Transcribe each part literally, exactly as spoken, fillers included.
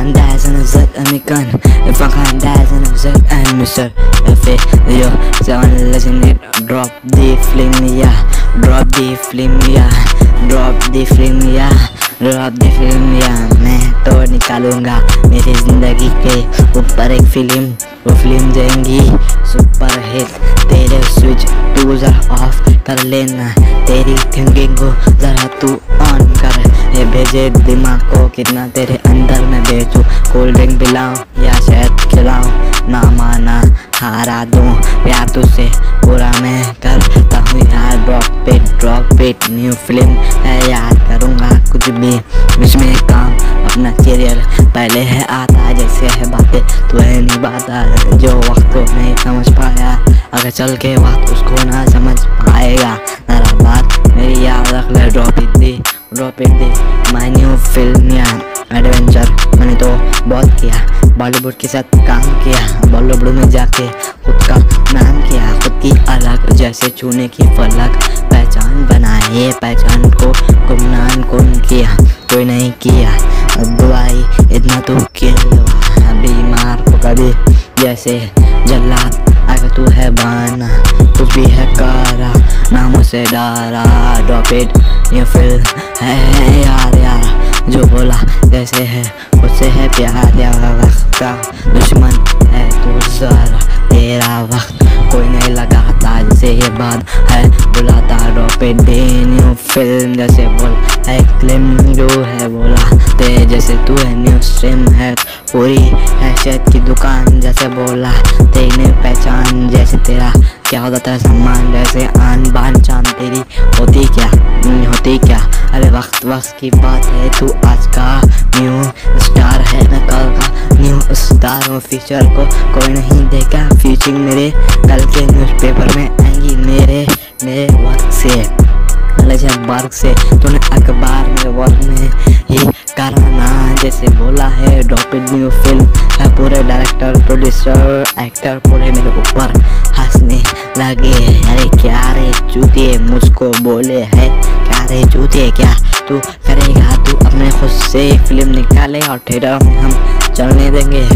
can't dance in a Z and me can. If I can't dance in a Z and Mister F A yo seven listen it. Drop the flame yeah, drop the flame yeah, drop the flame yeah, drop the flame yeah. मैं तो निकालूंगा मेरी जिंदगी के ऊपर एक film, वो film जाएंगी सुपर हिट। तेरे स्विच तू जरा ऑफ कर लेना, तेरी थिंकिंग को जरा तू ऑन कर। ये भेजे दिमाग को कितना तेरे अंदर में बेचूं, कोल्ड ड्रिंक पिलाऊं या शहद खिलाऊं, ना माना हारा दूं प्यार तुझसे पूरा मैं करता हूँ यार। Drop it drop it new film है यार, करूँगा कुछ भी इसमें काम, अपना करियर पहले है आता, जैसे है बातें तू है नहीं बाता। जो वक्त को नहीं समझ पाया, अगर चल के वक्त उसको ना समझ पाएगा। जरा बात मेरी याद रख ले, drop it the drop it the my new film या एडवेंचर। मैंने तो बहुत किया, बॉलीवुड के साथ काम किया, बॉलीवुड में जाके खुद का नाम किया, खुद की अलग जैसे चूने की फलक पहचान बनाए। पहचान को गुमनाम कौन किया, कोई नहीं किया। दुआई इतना तो किया, बीमार को कभी जैसे जल्लाद, अगर तू है बाना कुछ भी है कारा, नामों से डारा। ड्रॉप इट ये फिल्म है यार यार, जो बोला जैसे है उससे है प्यार यार। वक्त का दुश्मन है तू जरा, तेरा वक्त कोई नहीं लगाता, जैसे ये बात है बुलाता। Drop it the new film जैसे बोल है क्लिम, जो है बोला ते जैसे तू है न्यू स्ट्रीम है, पूरी हैसियत की दुकान जैसे बोला तेरी पहचान। जैसे तेरा क्या होता था सम्मान, जैसे आन बान चांद तेरी होती क्या नहीं होती क्या। अरे वक्त वक्त की बात है, तू आज का न्यू स्टार है, मैं कल का न्यू स्टार हूँ। फ्यूचर को कोई नहीं देखा, फ्यूचर मेरे कल के न्यूज़पेपर में आएंगी मेरे मेरे वर्क से, वर्क से। तूने अखबार में वर्क में ही कराना, जैसे बोला है। ड्रॉप इट न्यू फिल्म है, पूरे डायरेक्टर प्रोड्यूसर एक्टर पूरे मेरे ऊपर हंसने लगे। अरे क्या रे चूतिए मुझको बोले है, क्या रे चूतिए क्या तू करेगा, तू अपने खुद से फिल्म निकाले और थिएटर में हम चलने देंगे।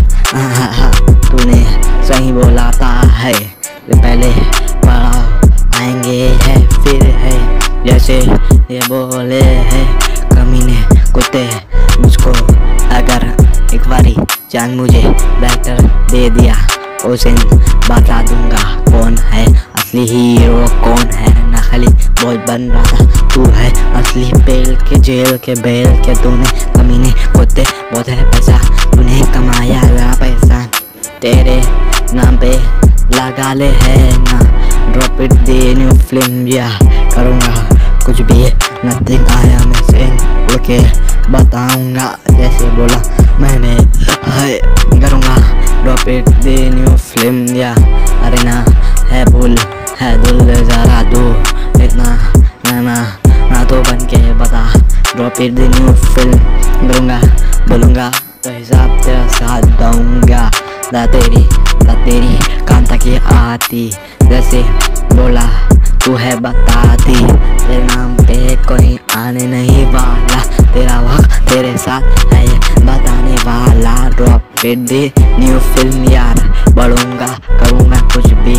तूने सही बोला था है, पहले पढ़ाओ आएंगे है फिर है, जैसे ये बोले है कमीने कुत्ते मुझको। अगर एक बारी जान मुझे डायरेक्टर दे दिया, उस दिन बता दूंगा कौन है असली हीरो कौन है नकली बोल बन रहा था। तू है असली पेल के जेल के बेल के, तूने कमीने कुत्ते बहुत है पैसा तूने कमाया ला पैसा, तेरे नाम पे लगा ले है ना। Drop it the new film या करूँगा कुछ भी, नथिंग आया मैं से उड़ के बताऊँगा, जैसे बोला मैंने है करूँगा। Drop it the new film या अरे ना है भूल है दिल जरा दो इतना ना ना ना तो बन के बता। Drop it the new film करूँगा, बोलूँगा तो हिसाब तेरा साथ दूँगा। दा तेरी दा तेरी काम तक ये आती, जैसे बोला तू है बताती, तेरे नाम पे कोई आने नहीं वाला, तेरा वक्त तेरे साथ है बताने वाला। Drop it the new film यार, बढ़ूंगा करूँगा कुछ भी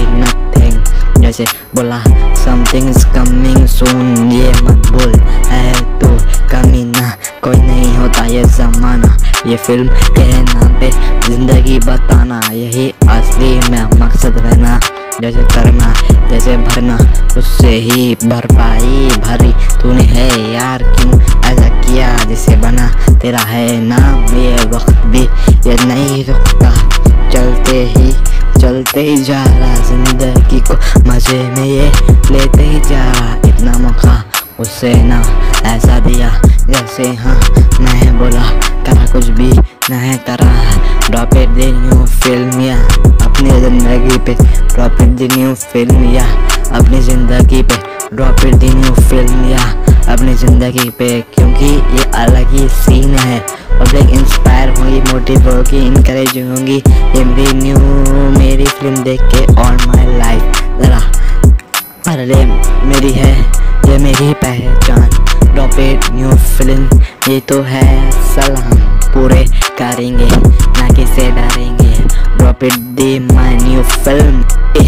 नथिंग, जैसे बोला समथिंग इज कमिंग सून, ये मत भूल है तू कमीना, कोई नहीं होता ये जमाना। ये फिल्म के नाम पे जिंदगी बताना, यही असली में मकसद रहना, जैसे करना जैसे भरना उससे ही भरपाई भरी। तूने है यार क्यों ऐसा किया, जिसे बना तेरा है नाम। ये वक्त भी ये नहीं रुकता, चलते ही चलते ही जा रहा, जिंदगी को मजे में ये लेते ही जा रहा। इतना मौका उससे ना ऐसा दिया, जैसे हाँ मैं बोला करा कुछ भी नहीं करा। Drop it the new film या अपनी ज़िंदगी पे, drop it the new film या अपनी ज़िंदगी पे, drop it the new film या अपनी ज़िंदगी पे, क्योंकि ये अलग ही सीन है। पब्लिक इंस्पायर होगी, मोटिव होगी, इनकरेज होंगी ये मेरी न्यू मेरी फिल्म देख के ऑल माई लाइफ। ज़रा अरे मेरी है ये मेरी पहचान। ड्रॉप इट न्यू फिल्म ये तो है सलाम पूरे का करेंगे ना किसे डरेंगे। Drop it the my new film.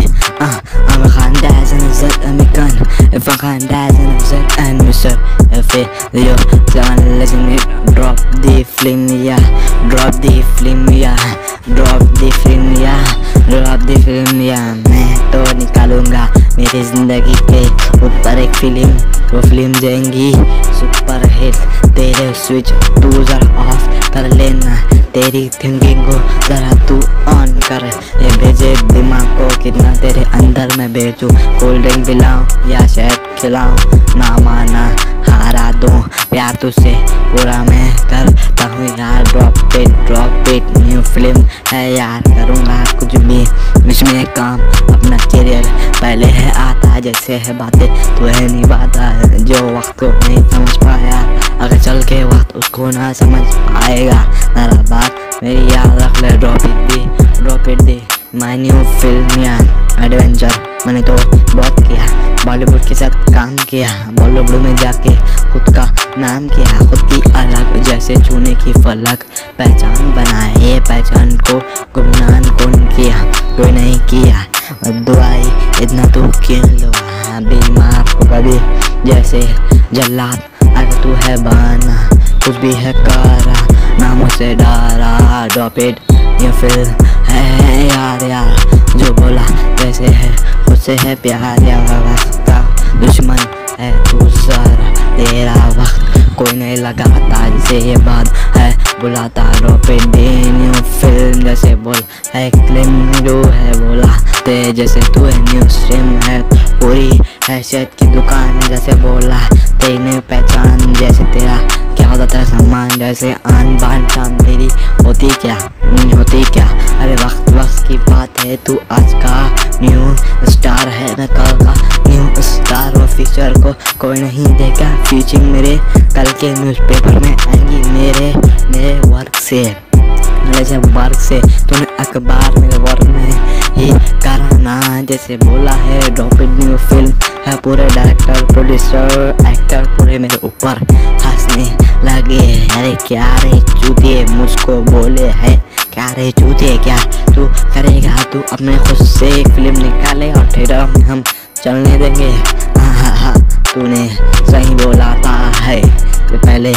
I'm a Khan Daz and Z Amikan. If I Khan Daz and Z and Mister F A Yo Seven Legend. Drop the film yeah, drop the film yeah, drop the film yeah, drop the film yeah। मैं तो निकालूंगा मेरी जिंदगी के ऊपर एक film, वो film जाएंगी सुपर हिट। तेरे स्विच तू जरा ऑफ कर लेना, तेरी थिंकिंग को जरा तू ऑन कर। ये भेजे दिमाग को कितना तेरे अंदर मैं भेजूं, कोल्ड ड्रिंक पिलाऊं या शहद खिलाऊं, ना माना हारा दूं प्यार तुझसे पूरा मैं करता हूँ यार। Drop it drop it new film है यार, करूँगा कुछ भी इसमें काम, अपना करियर पहले है आता जैसे है बातें तो है नहीं बाता। जो वक्त को नहीं समझ पाया अगर चल के वक्त उसको ना समझ पाएगा, जरा बात मेरी याद रख ले। Drop it the drop it the my new film यार। एडवेंचर मैंने तो बहुत किया, बॉलीवुड के साथ काम किया, बॉलीवुड में जाके खुद का नाम किया, खुद की अलग जैसे चूने की फलक पहचान बनाए। ये पहचान को गुमनान कौन किया, कोई नहीं किया। दुआई इतना तो क्यों लो बीमार को कभी जैसे जल्लाद, अगर तू है बहाना कुछ भी है करा ना मुझसे डरा। ड्रॉप इट ये फिल्म है यार यार, जो बोला कैसे है खुद से है प्यार यार। वक्त का दुश्मन है तू सारा, तेरा वक्त कोई नहीं लगाता जैसे ये बात है बुलाता। Drop it the new film जैसे बोल है क्लिम जो है बोला ते जैसे तू है न्यू स्ट्रीम है पूरी हैसियत की दुकान जैसे बोला तेरी पहचान जैसे तेरा क्या होता था सम्मान जैसे आन बान शान तेरी होती क्या नहीं होती क्या। अरे वक्त वक्त की बात है, तू आज का न्यू स्टार है न कल का न्यू स्टार। और फ्यूचर को कोई नहीं देगा, फ्यूचर मेरे कल के न्यूज़पेपर में आएंगी मेरे मेरे वर्क से जैसे वर्क से तूने अखबार मेरे वर्क में ही कराना जैसे बोला है। ड्रॉप इट न्यू फिल्म है, पूरे डायरेक्टर प्रोड्यूसर एक्टर पूरे मेरे ऊपर हंसने लगे। अरे क्या रे चूतिए मुझको बोले है, क्या रे चूतिए क्या तू करेगा, तू अपने खुद से फिल्म निकाले और थिएटर में हम चलने देंगे। हाँ हाँ हाँ तूने सही बोला था है, तो पहले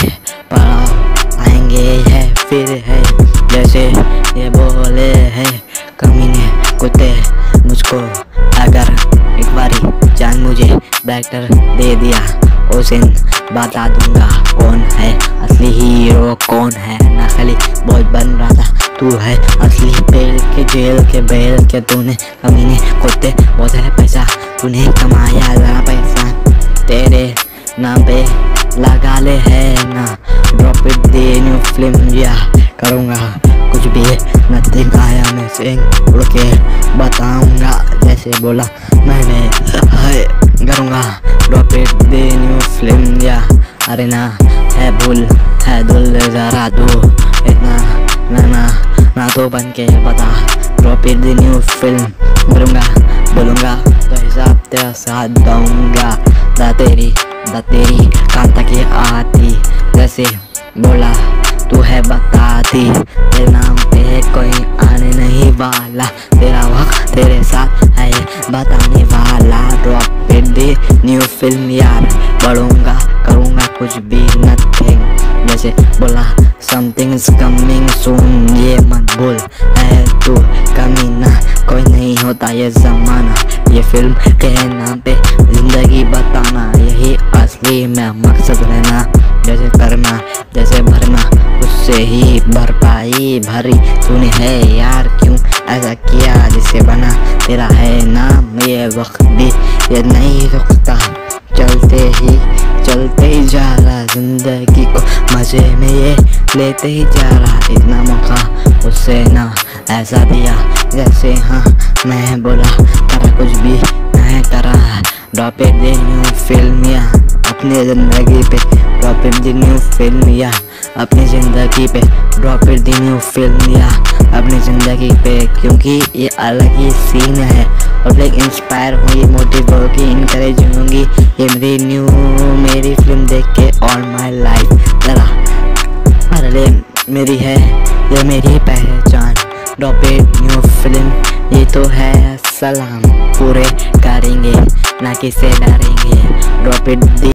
पढ़ाओ आएंगे है फिर है जैसे ये बोले है कमीने कुत्ते मुझको। अगर एक बारी जान मुझे बैटर दे दिया उस दिन बता दूंगा कौन है असली हीरो कौन है नकली बॉय बन रहा था तू है असली पेल के जेल के बेल के। तूने कमीने कुत्ते बहुत है पैसा तूने कमाया जरा पैसा तेरे नाम पे लगा ले है ना। Drop it the new film या करूँगा कुछ भी नथिंग आया मैं सिंग उड़ के बताऊँगा जैसे बोला मैंने है करूँगा। Drop it the new film या अरे ना है भूल है दुल जरा दो इतना ना ना ना तो बन के बता। Drop it the new film करूँगा बोलूँगा तो हिसाब तेरा साथ दूँगा। दा तेरी दा तेरी कान तक ये आती जैसे बोला तू है बताती तेरे नाम पे कोई आने नहीं वाला तेरा वक्त तेरे साथ है बताने वाला। Drop it the new film यार बढ़ूंगा करूँगा कुछ भी नथिंग जैसे बोला समथिंग इज कमिंग सून ये मत भूल है तू कमीना कोई नहीं होता ये जमाना। ये फिल्म के नाम पे जिंदगी बताना यही असली में मकसद रहना जैसे करना जैसे भरना उससे ही भरपाई भरी तूने है यार क्यों ऐसा किया जिससे बना तेरा है नाम। ये वक्त भी ये नहीं रुकता चलते ही चलते ही जा रहा जिंदगी को मजे में ये लेते ही जा रहा। इतना मौका उससे ना ऐसा दिया जैसे हाँ मैं बोला करा कुछ भी मैं करा। Drop it the new film या अपनी ज़िंदगी पे drop it the new film या अपनी ज़िंदगी पे drop it the new film या अपनी ज़िंदगी पे क्योंकि ये अलग ही सीन है। पब्लिक इंस्पायर होगी मोटिव होगी इनकरेज होंगी ये मेरी न्यू मेरी फिल्म देख के ऑल माई लाइफ जरा अरे मेरी है ये मेरी पहचान। ड्रॉप इट न्यू फिल्म, ये तो है सलाम। पूरे करेंगे ना किसे डरेंगे। Drop it